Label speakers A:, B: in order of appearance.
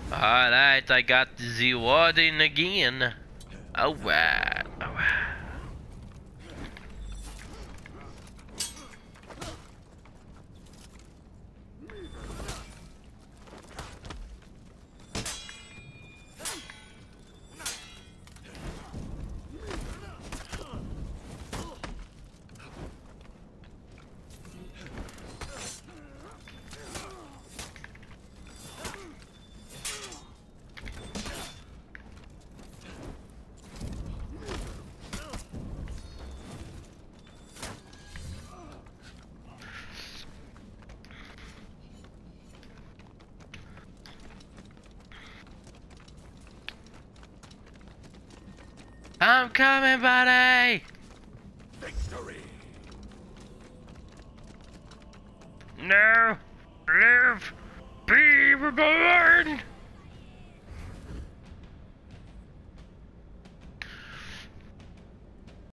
A: Alright, I got the warden again. Alright, alright. I'm coming, buddy!
B: Victory!
A: No! Live! Be reborn!